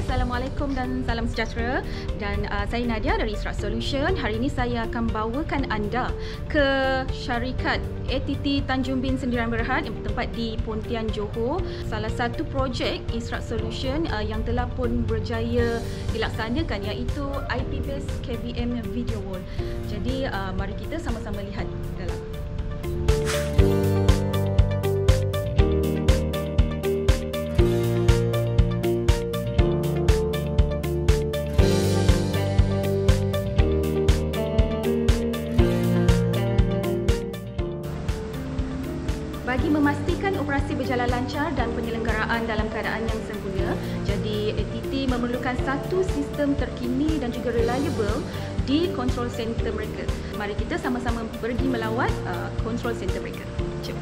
Assalamualaikum dan salam sejahtera. Dan saya Nadia dari Israt Solution. Hari ini saya akan bawakan anda ke syarikat ATT Tanjung Bin Sendirian Berhad yang bertempat di Pontian, Johor. Salah satu projek Israt Solution yang telah pun berjaya dilaksanakan iaitu IP-based KVM video wall. Jadi mari kita sama-sama lihat dalam. Bagi memastikan operasi berjalan lancar dan penyelenggaraan dalam keadaan yang sempurna, jadi ATT memerlukan satu sistem terkini dan juga reliable di control center mereka. Mari kita sama-sama pergi melawat control center mereka. Jom.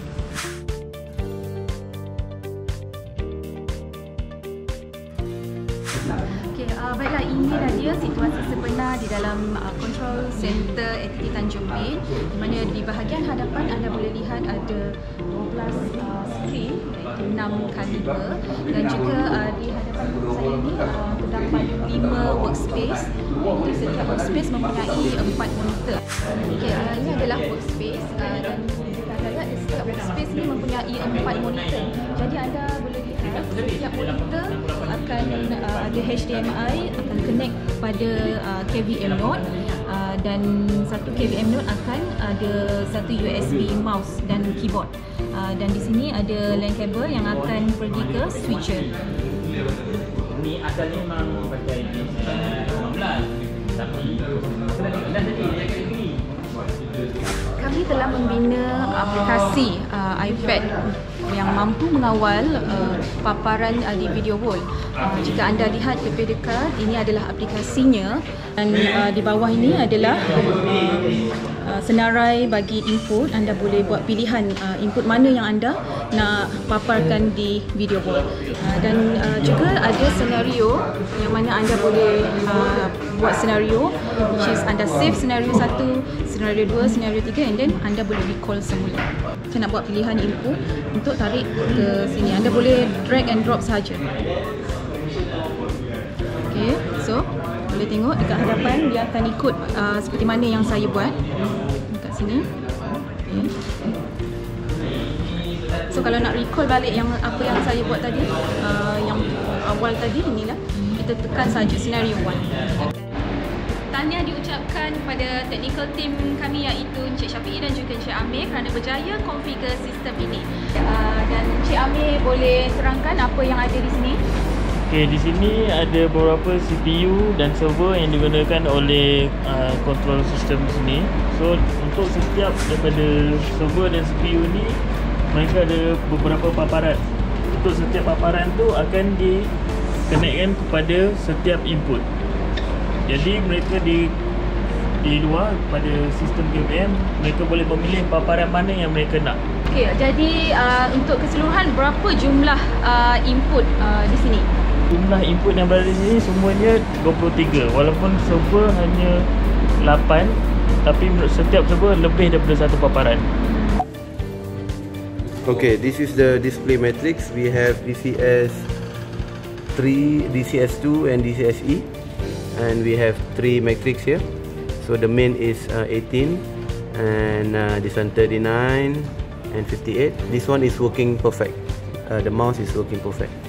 Baiklah, inilah dia situasi sebenar di dalam control center ATT Tanjung Bin, di mana di bahagian hadapan anda boleh lihat ada 12 skrin iaitu 6x2 dan juga di hadapan saya ini terdapat 5 workspace. Di setiap workspace mempunyai 4 monitor. Ini adalah workspace dan kita lihat setiap workspace ini mempunyai 4 monitor. Jadi anda boleh lihat setiap monitor akan ada HDMI, akan connect pada KVM node dan satu KVM node akan ada satu USB mouse dan keyboard. Dan di sini ada LAN cable yang akan pergi ke switcher. Ini asalnya memang pakai 15 tapi kami telah membina aplikasi iPad yang mampu mengawal paparan di video wall. Jika anda lihat lebih dekat, ini adalah aplikasinya dan di bawah ini adalah senarai bagi input. Anda boleh buat pilihan input mana yang anda nak paparkan di video wall. Dan juga ada senario yang mana anda boleh buat senario, which is anda save senario 1, senario 2, senario 3 and then anda boleh recall semula. Saya nak buat pilihan input untuk tarik ke sini. Anda boleh drag and drop sahaja. Okay, so boleh tengok dekat hadapan dia akan ikut seperti mana yang saya buat dekat sini. Okay. So kalau nak recall balik yang apa yang saya buat tadi, yang awal tadi, inilah kita tekan saja senario 1. Tahniah diucapkan kepada technical team kami iaitu Encik Syafiee dan juga Encik Amir kerana berjaya configure sistem ini. Dan Encik Amir boleh terangkan apa yang ada di sini? Okey, di sini ada beberapa CPU dan server yang digunakan oleh control system di sini. So untuk setiap daripada server dan CPU ni mereka ada beberapa paparan. Untuk setiap paparan tu akan dikonekkan kepada setiap input. Jadi mereka di luar pada sistem KVM, mereka boleh memilih paparan mana yang mereka nak. Okey, jadi untuk keseluruhan berapa jumlah input di sini? Jumlah input yang berada di sini semuanya 23. Walaupun server hanya 8, tapi setiap server lebih daripada satu paparan. Okay, this is the display matrix. We have DCS 3, DCS 2 and DCS E. And we have 3 matrix here. So the main is 18 and this one 39 and 58. This one is working perfect. The mouse is working perfect.